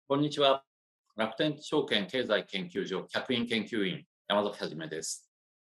こんにちは。楽天証券経済研究所客員研究員山崎はじめです。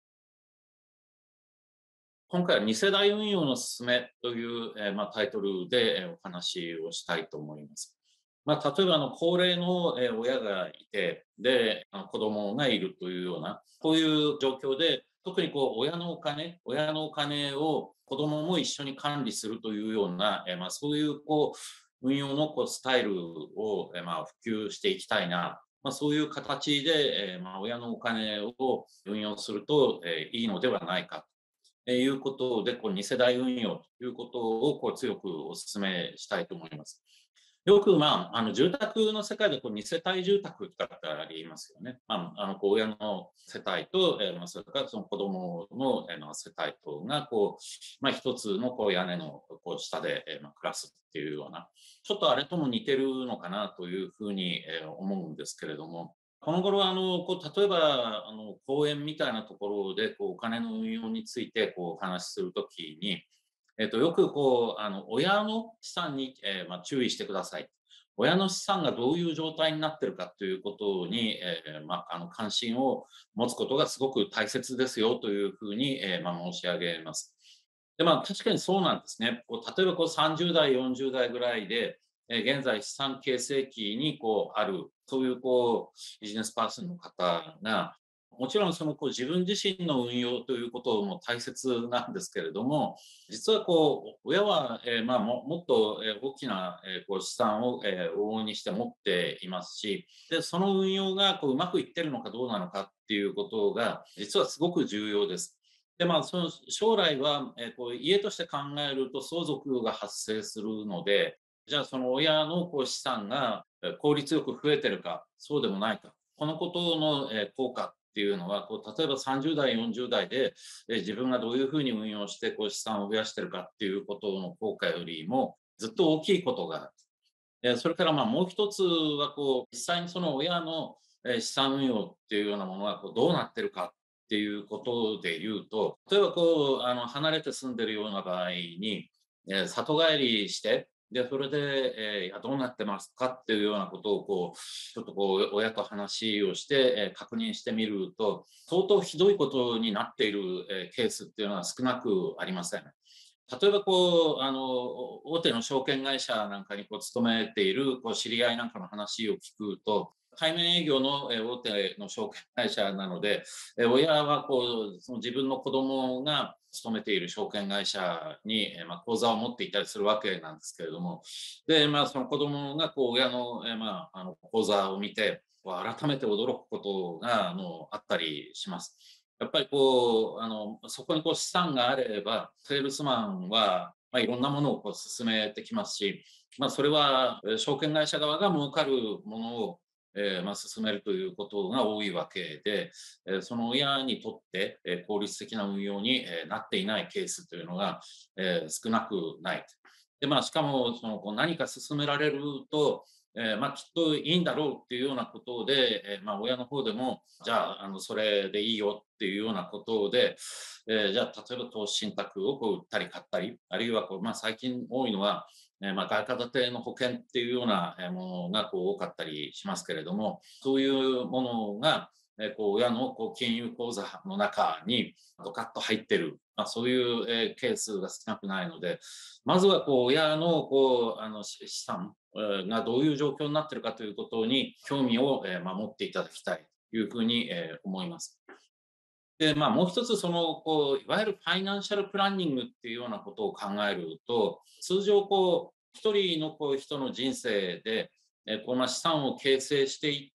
今回は2世代運用の勧めという、タイトルで、お話をしたいと思います。例えば高齢の、親がいて、で、子供がいるというような、こういう状況で、特に親のお金を子供も一緒に管理するというような、そういう運用のスタイルを、普及していきたいな、そういう形で、親のお金を運用すると、いいのではないかいうことで、2世代運用ということを強くお勧めしたいと思います。よく、住宅の世界で2世帯住宅だったらありますよね。親の世帯と、それからその子供の、世帯とが、一つの屋根の下で、暮らすっていうような、ちょっとあれとも似てるのかなというふうに、思うんですけれども、この頃例えば公園みたいなところでお金の運用についてお話しするときに、よく親の資産に、注意してください。親の資産がどういう状態になってるかということに、関心を持つことがすごく大切ですよというふうに、申し上げます。で、確かにそうなんですね。例えば30代、40代ぐらいで、現在資産形成期にある、そういうビジネスパーソンの方が、もちろん自分自身の運用ということも大切なんですけれども、実は親は、もっと、大きな、資産を、往々にして持っていますし、で、その運用がうまくいってるのかどうなのかっていうことが、実はすごく重要です。で、その将来は、家として考えると相続が発生するので、じゃあその親の資産が効率よく増えてるか、そうでもないか。このことの、効果っていうのは、例えば30代、40代で、自分がどういうふうに運用して資産を増やしてるかっていうことの効果よりも、ずっと大きいことがある。それからもう一つは実際にその親の、資産運用っていうようなものがどうなってるかっていうことで言うと、例えば離れて住んでるような場合に、里帰りして、で、それで、いや、どうなってますかっていうようなことをちょっと親と話をして、確認してみると、相当ひどいことになっている、ケースっていうのは少なくありません。例えば大手の証券会社なんかに勤めている知り合いなんかの話を聞くと、対面営業の大手の証券会社なので、親はその自分の子供が勤めている証券会社に、口座を持っていたりするわけなんですけれども、で、その子供が親の、口座を見て、改めて驚くことがあったりします。やっぱりそこに資産があれば、セールスマンは、いろんなものを進めてきますし、それは、証券会社側が儲かるものを、進めるということが多いわけで、その親にとって、効率的な運用に、なっていないケースというのが、少なくない。で、しかも、何か進められると、きっといいんだろうっていうようなことで、親の方でも、じゃあ、それでいいよっていうようなことで、じゃあ、例えば投資信託を売ったり買ったり、あるいは最近多いのは、外貨建ての保険っていうようなものが多かったりしますけれども、そういうものが、親の金融口座の中にドカッと入ってる、そういう、ケースが少なくないので、まずは親の資産がどういう状況になっているかということに興味を、持っていただきたいというふうに、思います。で、もう一ついわゆるファイナンシャルプランニングっていうようなことを考えると、通常一人の人の人生で、資産を形成していって、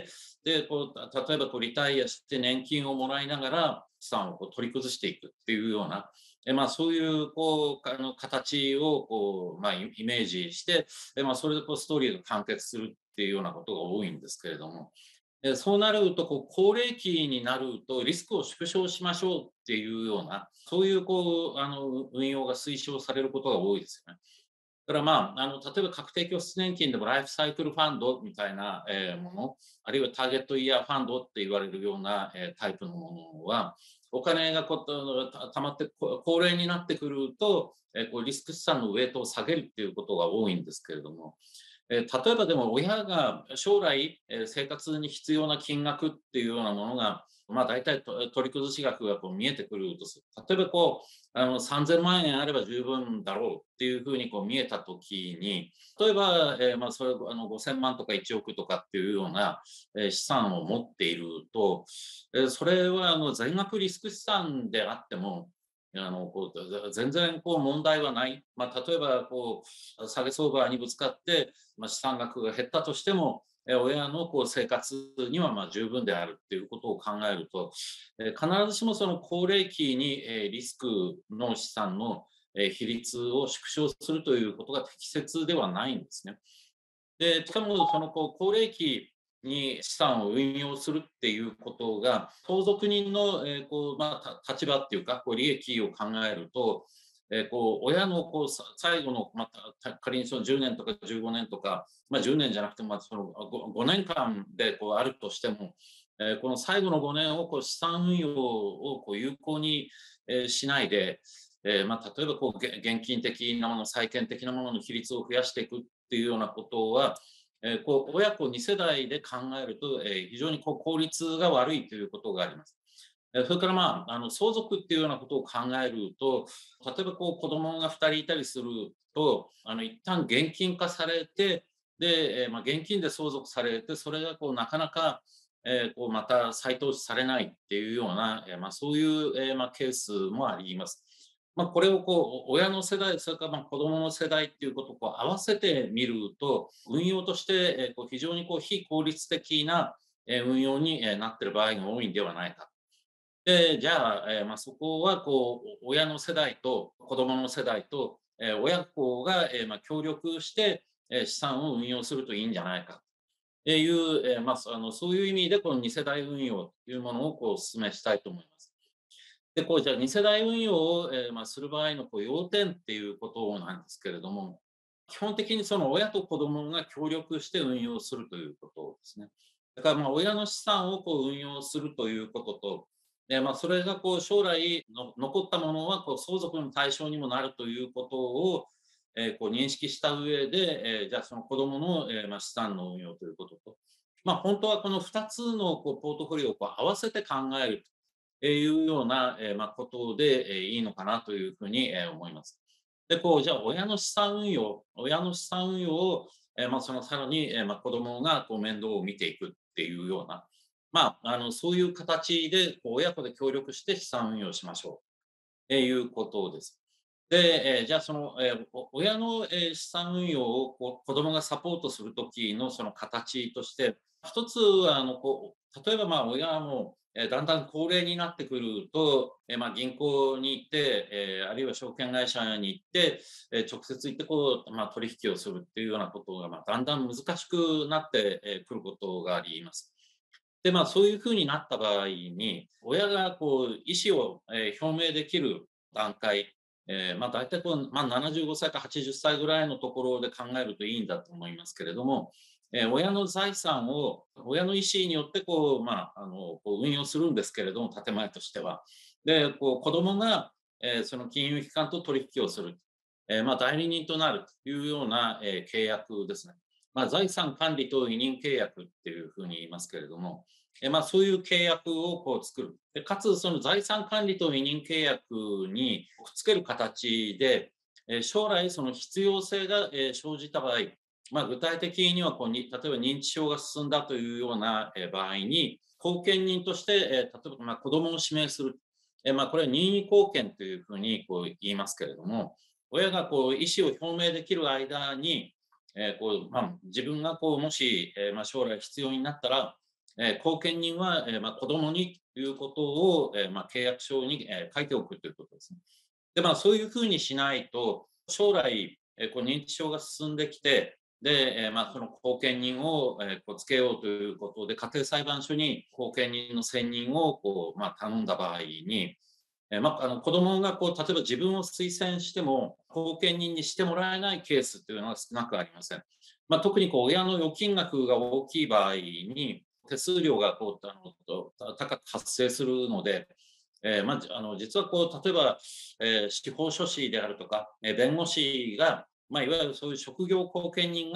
で、例えばリタイアして年金をもらいながら資産を取り崩していくっていうような、そういう形をイメージして、それでストーリーが完結するっていうようなことが多いんですけれども、そうなると、高齢期になるとリスクを縮小しましょうっていうような、そういう運用が推奨されることが多いですよね。だから例えば確定拠出年金でもライフサイクルファンドみたいな、もの、あるいはターゲットイヤーファンドって言われるような、タイプのものは、お金がたまって、高齢になってくると、リスク資産のウェイトを下げるっていうことが多いんですけれども、 例えばでも親が将来、生活に必要な金額っていうようなものが、大体取り崩し額がこう見えてくるとする。例えば3000万円あれば十分だろうっていうふうにこう見えたときに、例えば、それ5000万とか1億とかっていうような、資産を持っていると、それは全額リスク資産であっても、全然問題はない。例えば下げ相場にぶつかって、資産額が減ったとしても、親の生活には十分であるっていうことを考えると、必ずしもその高齢期に、リスクの資産の、比率を縮小するということが適切ではないんですね。で、しかもその高齢期に資産を運用するっていうことが、相続人の、立場っていうか、利益を考えると、親の最後の、仮にその10年とか15年とか、10年じゃなくても、その5年間であるとしても、この最後の5年を資産運用を有効に、しないで、例えば現金的なもの、債権的なものの比率を増やしていくっていうようなことは、親子2世代で考えると、非常に効率が悪いということがあります。それから相続っていうようなことを考えると、例えば子供が2人いたりすると、一旦現金化されて、で、現金で相続されて、それがなかなか、また再投資されないっていうような、そういう、ケースもあります。これを親の世代、それから子供の世代っていうことを合わせてみると、運用として、非常に非効率的な、運用に、なっている場合が多いんではないか。で、じゃあ、そこは親の世代と子供の世代と、親子が、協力して、資産を運用するといいんじゃないかっていう、そういう意味でこの2世代運用というものをお勧めしたいと思います。で、じゃあ2世代運用を、する場合の要点っていうことなんですけれども、基本的にその親と子供が協力して運用するということですね。だから親の資産を運用するということと、それが将来の残ったものは相続の対象にもなるということを、認識した上で、じゃあその子供の、資産の運用ということと、本当はこの2つのポートフォリオを合わせて考えるというような、ことで、いいのかなというふうに、思います。で、じゃあ親の資産運用を、そのさらに、子供が面倒を見ていくっていうような、そういう形で親子で協力して資産運用しましょうっていうことです。で、じゃあ親の、資産運用を子供がサポートするときのその形として、一つは例えば親はもう、だんだん高齢になってくると、銀行に行って、あるいは証券会社に行って、直接行って取引をするっていうようなことが、だんだん難しくなって、くることがあります。で、そういう風になった場合に、親が意思を、表明できる段階、大体75歳か80歳ぐらいのところで考えるといいんだと思いますけれども、親の財産を親の意思によって運用するんですけれども、建前としては。で、子供が、その金融機関と取引をする。代理人となるというような、契約ですね。財産管理と委任契約っていうふうに言いますけれども、そういう契約を作る。でかつ、その財産管理と委任契約にくっつける形で、将来その必要性が、生じた場合、具体的には例えば認知症が進んだというような、場合に、後見人として、例えば子供を指名する。これは任意後見というふうに言いますけれども、親が意思を表明できる間に、自分がもし、将来必要になったら、後見人は、子供にということを、契約書に、書いておくということですね。で、そういうふうにしないと、将来、認知症が進んできて、で、その後見人を、つけようということで、家庭裁判所に後見人の選任を頼んだ場合に、子供が例えば自分を推薦しても、後見人にしてもらえないケースっていうのは少なくありません。特に親の預金額が大きい場合に、手数料が高く発生するので、実は例えば、司法書士であるとか、弁護士が、いわゆるそういう職業後見人が、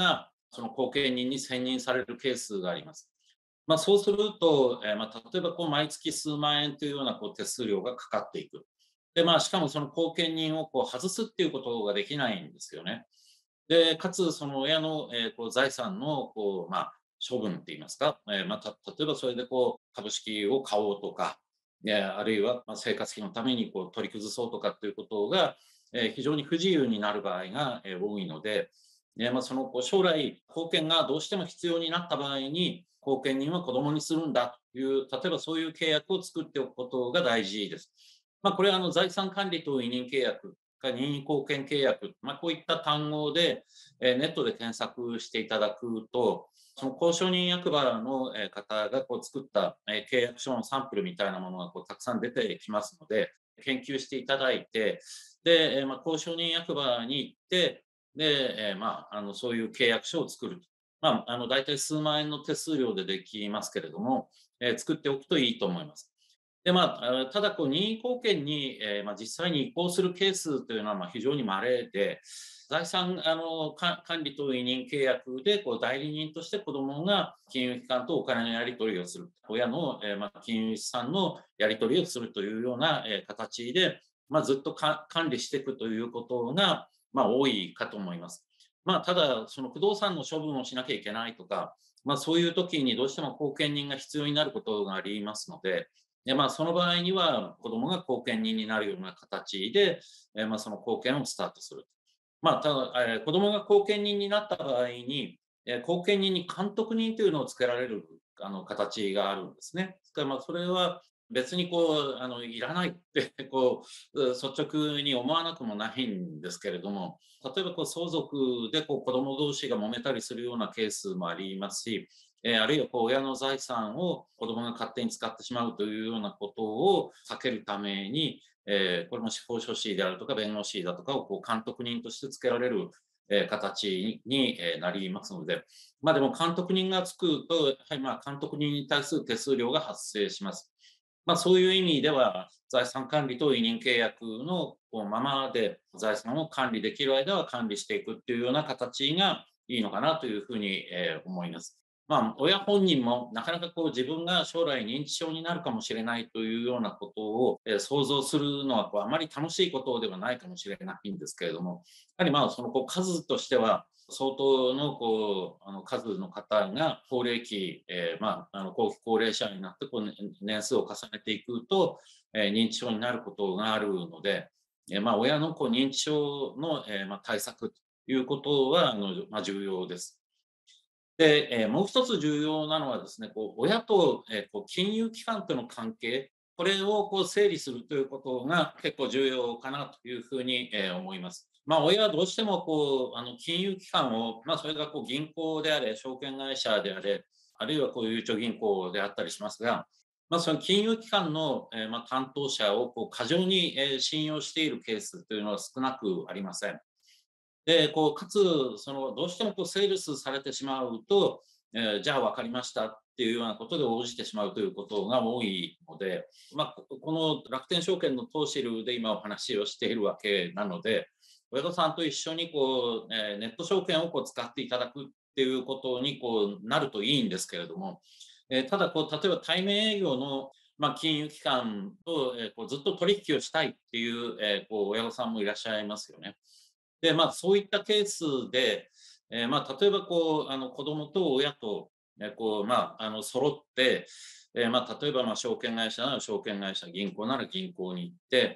その後見人に選任されるケースがあります。そうすると、例えば毎月数万円というような手数料がかかっていく。で、しかもその後見人を外すっていうことができないんですよね。で、かつその親の、財産の処分って言いますか、例えばそれで株式を買おうとか、あるいは生活費のために取り崩そうとかっていうことが、非常に不自由になる場合が、多いので、その将来、後見がどうしても必要になった場合に、後見人は子供にするんだという、例えばそういう契約を作っておくことが大事です。これは財産管理等委任契約任意後見契約、こういった単語で、ネットで検索していただくと、その交渉人役場の方が作った契約書のサンプルみたいなものがたくさん出てきますので、研究していただいて、で、交渉人役場に行って、で、そういう契約書を作ると。大体数万円の手数料でできますけれども、作っておくといいと思います。で、ただ任意後見に、実際に移行するケースというのは、非常に稀で、財産管理等委任契約で、代理人として子どもが金融機関とお金のやり取りをする。親の、金融資産のやり取りをするというような、形で、ずっと管理していくということが、多いかと思います。ただ、その不動産の処分をしなきゃいけないとか、そういう時にどうしても後見人が必要になることがありますので、その場合には、子供が後見人になるような形で、その後見をスタートする。ただ、子供が後見人になった場合に、後見人に監督人というのをつけられる、形があるんですね。ですから、それは別にいらないって率直に思わなくもないんですけれども、例えば相続で子供同士が揉めたりするようなケースもありますし、あるいは親の財産を子供が勝手に使ってしまうというようなことを避けるために、これも司法書士であるとか弁護士だとかを監督人としてつけられる、形に、なりますので、でも監督人がつくと、やはり監督人に対する手数料が発生します。そういう意味では、財産管理と委任契約のままで財産を管理できる間は管理していくっていうような形がいいのかなというふうに、思います。親本人もなかなか自分が将来認知症になるかもしれないというようなことを、想像するのはあまり楽しいことではないかもしれないんですけれども、やはりその数としては相当の数の方が高齢期、後期高齢者になって年数を重ねていくと、認知症になることがあるので、親の認知症の、対策ということは重要です。で、もう一つ重要なのはですね、親と、金融機関との関係、これを整理するということが結構重要かなというふうに、思います。親はどうしても金融機関を、それが銀行であれ、証券会社であれ、あるいはゆうちょ銀行であったりしますが、その金融機関の、担当者を過剰に、信用しているケースというのは少なくありません。で、かつ、どうしてもセールスされてしまうと、じゃあ分かりましたっていうようなことで応じてしまうということが多いので、この楽天証券の投資ルで今お話をしているわけなので、親御さんと一緒にネット証券を使っていただくっていうことになるといいんですけれども、ただ例えば対面営業の金融機関と、ずっと取引をしたいっていう、親御さんもいらっしゃいますよね。で、そういったケースで、例えば子供と親と、揃って、例えば証券会社なら証券会社、銀行なら銀行に行って、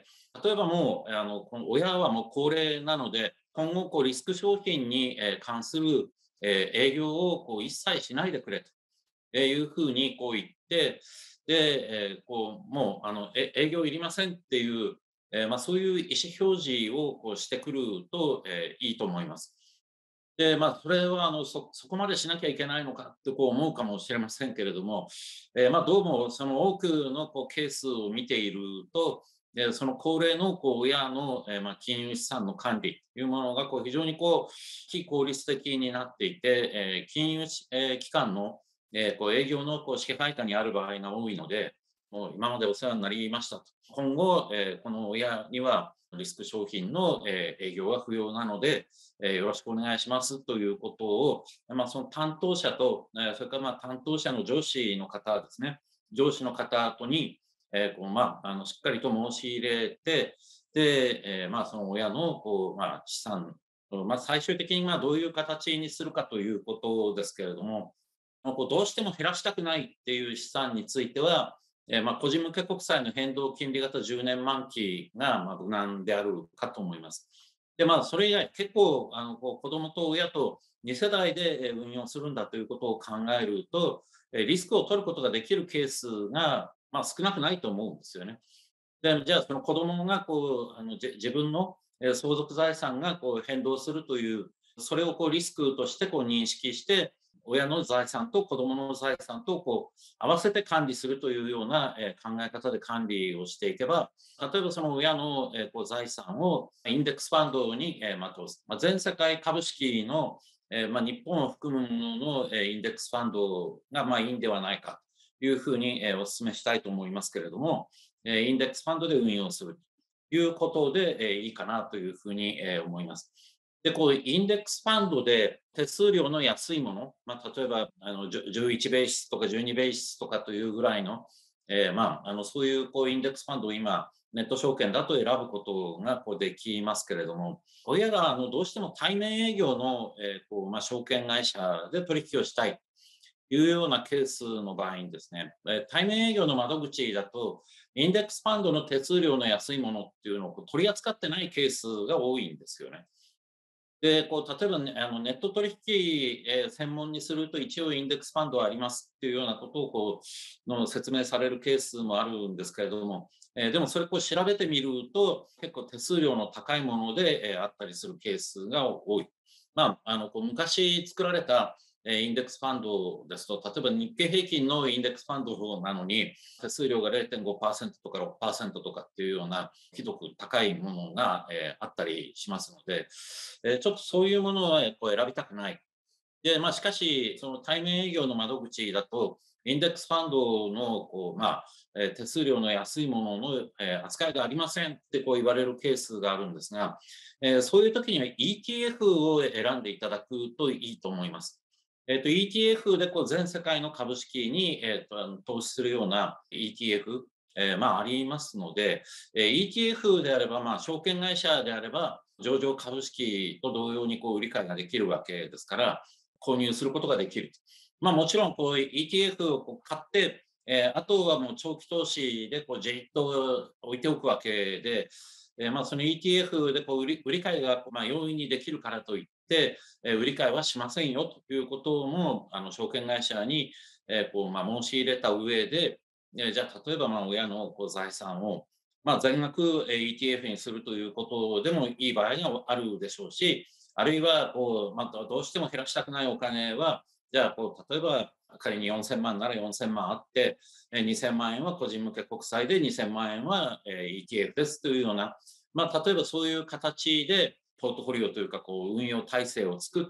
例えばもうこの親はもう高齢なので、今後リスク商品に、関する、営業を一切しないでくれというふうに言って、で、もう営業いりませんっていう、そういう意思表示をしてくると、いいと思います。で、それはそこまでしなきゃいけないのかって思うかもしれませんけれども、どうもその多くのケースを見ていると、その高齢の親の、金融資産の管理というものが非常に非効率的になっていて、金融機関の、営業の支配下にある場合が多いので、もう今までお世話になりましたと。今後、この親にはリスク商品の、営業は不要なので、よろしくお願いしますということを、その担当者と、それから担当者の上司の方ですね、上司の方とに、しっかりと申し入れて、で、その親の資産、最終的にどういう形にするかということですけれども、どうしても減らしたくないっていう資産については、個人向け国債の変動金利型10年満期が、無難であるかと思います。で、それ以外、結構、子供と親と2世代で運用するんだということを考えると、リスクを取ることができるケースが、少なくないと思うんですよね。で、じゃあ、その子供が自分の相続財産が変動するという、それをリスクとして認識して、親の財産と子供の財産と合わせて管理するというような考え方で管理をしていけば、例えばその親の財産をインデックスファンドに投資、全世界株式の日本を含むもののインデックスファンドがいいんではないかというふうにお勧めしたいと思いますけれども、インデックスファンドで運用するということでいいかなというふうに思います。で、インデックスファンドで手数料の安いもの、例えば11ベーシスとか12ベーシスとかというぐらいの、そういうインデックスファンドを今、ネット証券だと選ぶことができますけれども、親がどうしても対面営業の証券会社で取引をしたいいうようなケースの場合にですね、対面営業の窓口だと、インデックスファンドの手数料の安いものっていうのを取り扱ってないケースが多いんですよね。で、例えばね、ネット取引、専門にすると一応インデックスファンドはありますっていうようなことを説明されるケースもあるんですけれども、でもそれ調べてみると、結構手数料の高いもので、あったりするケースが多い。昔作られたインデックスファンドですと、例えば日経平均のインデックスファンドなのに、手数料が0.5%とか6%とかっていうような、ひどく高いものが、あったりしますので、ちょっとそういうものは選びたくない。で、しかし、その対面営業の窓口だと、インデックスファンドの手数料の安いものの、扱いがありませんって言われるケースがあるんですが、そういう時には ETF を選んでいただくといいと思います。ETF で全世界の株式に、投資するような ETF、ありますので、ETF であれば、証券会社であれば、上場株式と同様に売り買いができるわけですから、購入することができる。もちろんETF を買って、あとはもう長期投資でじっと置いておくわけで、その ETF で売り買いが容易にできるからといって、売り買いはしませんよということも、証券会社に、申し入れた上で、じゃあ例えば親の財産を、全額 ETF にするということでもいい場合があるでしょうし、あるいはどうしても減らしたくないお金は、じゃあ例えば仮に4000万なら4000万あって、2000万円は個人向け国債で2000万円は ETF ですというような、例えばそういう形でポートフォリオというか運用体制を作って、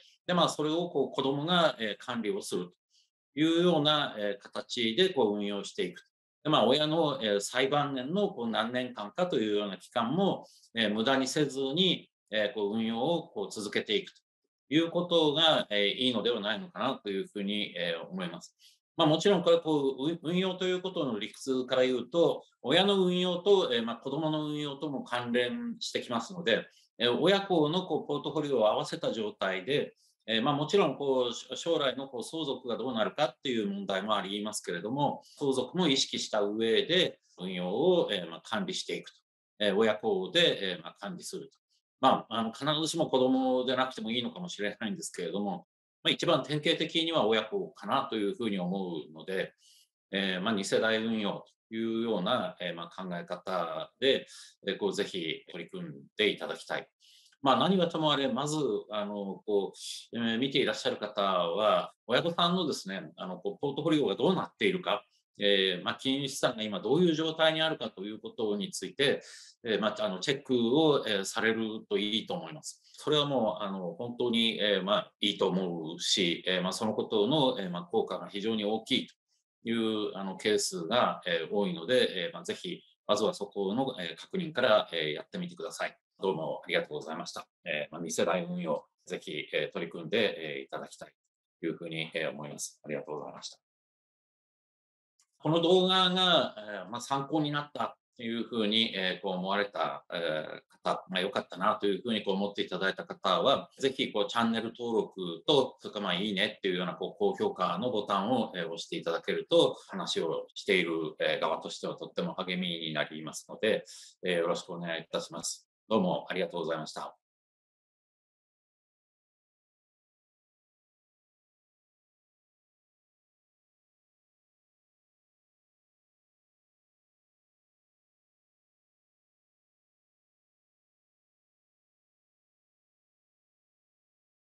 でそれを子供が管理をするというような形で運用していく。で親の最晩年の何年間かというような期間も無駄にせずに運用を続けていくということがいいのではないのかなというふうに思います。もちろんこれ運用ということの理屈から言うと、親の運用と子供の運用とも関連してきますので、親子のポートフォリオを合わせた状態で、もちろん将来の相続がどうなるかっていう問題もありますけれども、相続も意識した上で運用を管理していくと。親子で管理すると。必ずしも子供でなくてもいいのかもしれないんですけれども、一番典型的には親子かなというふうに思うので、2世代運用というような考え方で、ぜひ取り組んでいただきたい。何はともあれ、まず、見ていらっしゃる方は、親御さんのですね、ポートフォリオがどうなっているか、金融資産が今どういう状態にあるかということについて、チェックをされるといいと思います。それはもう、本当にいいと思うし、そのことの効果が非常に大きいというケースが多いので、ぜひまずはそこの、確認から、やってみてください。どうもありがとうございました。2世代運用、ぜひ、取り組んで、いただきたいというふうに、思います。ありがとうございました。この動画が、参考になったというふうに、こう思われた、方、良かったなというふうにこう思っていただいた方は、ぜひこうチャンネル登録と、それからいいねっていうようなこう高評価のボタンを、押していただけると、話をしている、側としてはとっても励みになりますので、よろしくお願いいたします。どうもありがとうございました。